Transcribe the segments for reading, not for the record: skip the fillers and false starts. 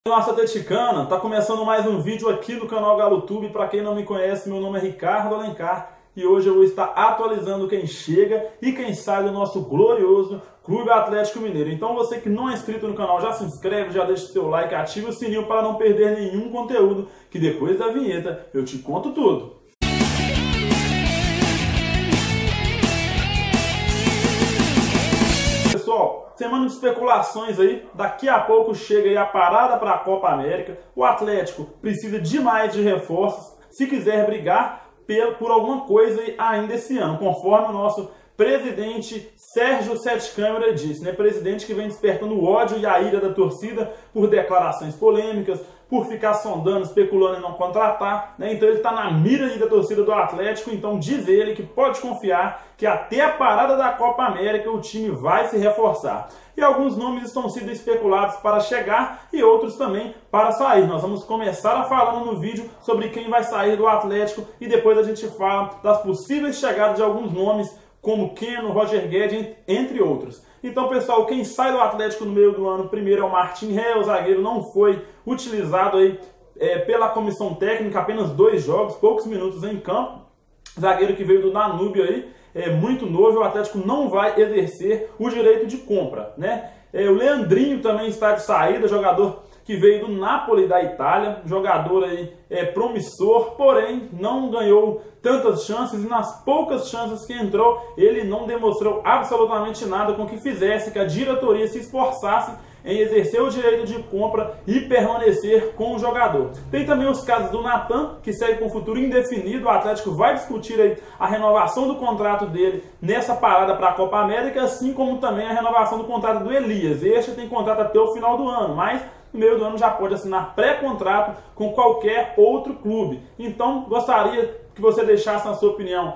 Nossa atleticana, tá começando mais um vídeo aqui no canal GaloTube. Para quem não me conhece, meu nome é Ricardo Alencar e hoje eu vou estar atualizando quem chega e quem sai do nosso glorioso Clube Atlético Mineiro. Então você que não é inscrito no canal, já se inscreve, já deixa o seu like, ativa o sininho para não perder nenhum conteúdo, que depois da vinheta eu te conto tudo. Pessoal, semana de especulações aí, daqui a pouco chega aí a parada para a Copa América. O Atlético precisa demais de reforços se quiser brigar por alguma coisa ainda esse ano, conforme o nosso presidente Sérgio Sete Câmara disse, né? Presidente que vem despertando o ódio e a ira da torcida por declarações polêmicas, por ficar sondando, especulando em não contratar, né? Então ele está na mira aí da torcida do Atlético, então diz ele que pode confiar que até a parada da Copa América o time vai se reforçar. E alguns nomes estão sendo especulados para chegar e outros também para sair. Nós vamos começar a falando no vídeo sobre quem vai sair do Atlético e depois a gente fala das possíveis chegadas de alguns nomes, como Keno, Roger Guedes, entre outros. Então, pessoal, quem sai do Atlético no meio do ano, primeiro é o Martin Ré, o zagueiro não foi utilizado aí pela comissão técnica, apenas 2 jogos, poucos minutos em campo. Zagueiro que veio do Danúbio aí, muito novo, o Atlético não vai exercer o direito de compra, né? O Leandrinho também está de saída, jogador que veio do Napoli da Itália, jogador aí promissor, porém não ganhou tantas chances e nas poucas chances que entrou, ele não demonstrou absolutamente nada com que fizesse que a diretoria se esforçasse em exercer o direito de compra e permanecer com o jogador. Tem também os casos do Natan, que segue com futuro indefinido. O Atlético vai discutir aí a renovação do contrato dele nessa parada para a Copa América, assim como também a renovação do contrato do Elias. Este tem contrato até o final do ano, mas no meio do ano já pode assinar pré-contrato com qualquer outro clube. Então, gostaria que você deixasse a sua opinião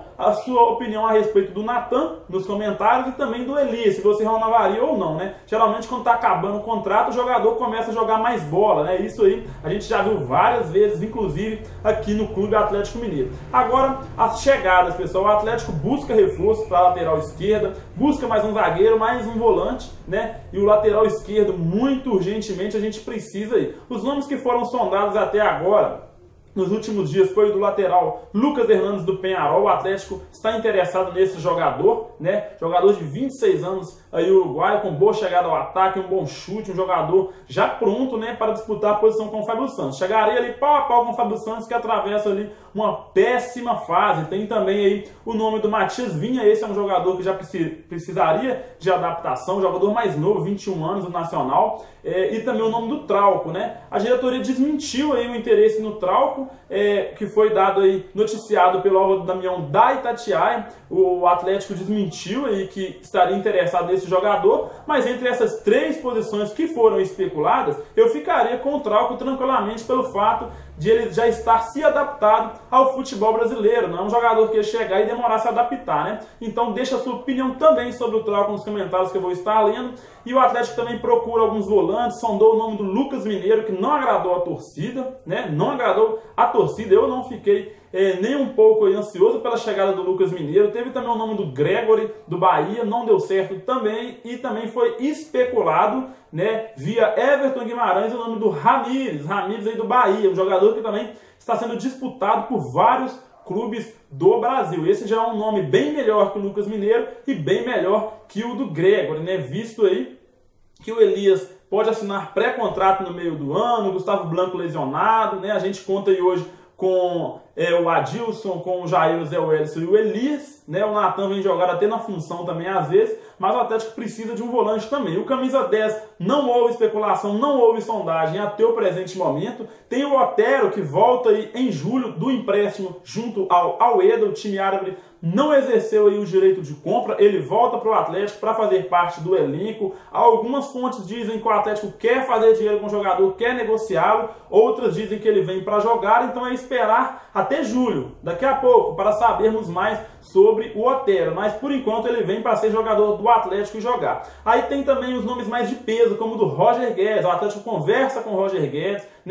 a respeito do Natan nos comentários e também do Elias, se você renovaria ou não, né? Geralmente quando está acabando o contrato, o jogador começa a jogar mais bola, né? Isso aí a gente já viu várias vezes, inclusive aqui no Clube Atlético Mineiro. Agora, as chegadas, pessoal. O Atlético busca reforço para a lateral esquerda, busca mais um zagueiro, mais um volante, né? E o lateral esquerdo, muito urgentemente, a gente precisa aí. Os nomes que foram sondados até agora, nos últimos dias, foi o do lateral Lucas Hernandes do Penharol. O Atlético está interessado nesse jogador, né? Jogador de 26 anos, aí uruguaio, com boa chegada ao ataque, um bom chute, um jogador já pronto, né, para disputar a posição com o Fábio Santos. Chegaria ali pau a pau com o Fábio Santos, que atravessa ali uma péssima fase. Tem também aí o nome do Matias Vinha. Esse é um jogador que já precisaria de adaptação, jogador mais novo, 21 anos, do Nacional. E também o nome do Trauco, né? A diretoria desmentiu aí o interesse no Trauco, que foi dado aí, noticiado pelo Álvaro Damião da Itatiaia. O Atlético desmentiu aí que estaria interessado nesse jogador, mas entre essas 3 posições que foram especuladas, eu ficaria com o Trauco tranquilamente pelo fato de ele já estar se adaptado ao futebol brasileiro. Não é um jogador que ia chegar e demorar a se adaptar, né? Então deixa a sua opinião também sobre o Trauco nos comentários que eu vou estar lendo. E o Atlético também procura alguns volantes, sondou o nome do Lucas Mineiro, que não agradou a torcida, né? Não agradou a torcida, eu não fiquei nem um pouco ansioso pela chegada do Lucas Mineiro. Teve também o nome do Gregory, do Bahia, não deu certo também, e também foi especulado, né, via Everton Guimarães, o nome do Ramires aí do Bahia, um jogador que também está sendo disputado por vários clubes do Brasil. Esse já é um nome bem melhor que o Lucas Mineiro e bem melhor que o do Gregory, né, visto aí que o Elias pode assinar pré-contrato no meio do ano, o Gustavo Blanco lesionado, né? A gente conta aí hoje com o Adilson, com o Jair, o Zé Wellison e o Elias, né? O Natan vem jogar até na função também às vezes, mas o Atlético precisa de um volante também. O camisa 10, não houve especulação, não houve sondagem até o presente momento. Tem o Otero, que volta aí em julho do empréstimo junto ao Al-Wehda. O time árabe não exerceu aí o direito de compra, ele volta para o Atlético para fazer parte do elenco. Algumas fontes dizem que o Atlético quer fazer dinheiro com o jogador, quer negociá-lo, outras dizem que ele vem para jogar, então é esperar até julho, daqui a pouco, para sabermos mais sobre o Otero, mas por enquanto ele vem para ser jogador do Atlético e jogar. Aí tem também os nomes mais de peso, como o do Roger Guedes. O Atlético conversa com o Roger Guedes, né?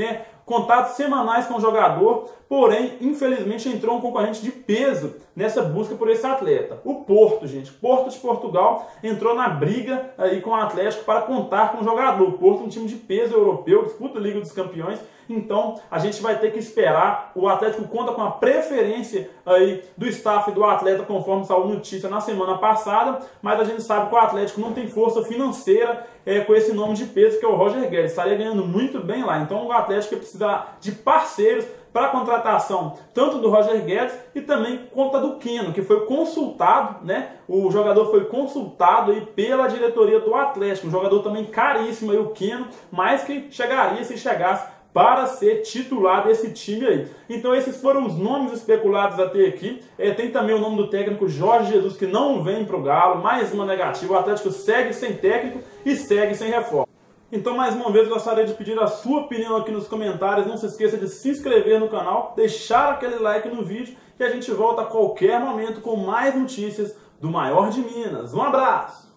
contatos semanais com o jogador, porém, infelizmente, entrou um concorrente de peso nessa busca por esse atleta. O Porto, gente. Porto de Portugal entrou na briga aí com o Atlético para contar com o jogador. O Porto é um time de peso europeu, disputa a Liga dos Campeões, então a gente vai ter que esperar. O Atlético conta com a preferência aí do staff do atleta, conforme saiu notícia na semana passada, mas a gente sabe que o Atlético não tem força financeira com esse nome de peso, que é o Roger Guedes. Estaria ganhando muito bem lá. Então o Atlético precisa de parceiros para a contratação tanto do Roger Guedes e também conta do Keno, que foi consultado, né? O jogador foi consultado aí pela diretoria do Atlético. Um jogador também caríssimo aí, o Keno, mas que chegaria, se chegasse, para ser titular desse time aí. Então esses foram os nomes especulados até aqui. Tem também o nome do técnico Jorge Jesus, que não vem para o Galo. Mais uma negativa. O Atlético segue sem técnico e segue sem reforma. Então, mais uma vez, gostaria de pedir a sua opinião aqui nos comentários. Não se esqueça de se inscrever no canal, deixar aquele like no vídeo, e a gente volta a qualquer momento com mais notícias do maior de Minas. Um abraço!